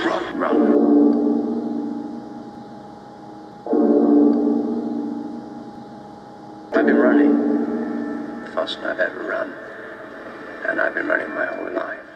Run. I've been running the fastest I've ever run, and I've been running my whole life.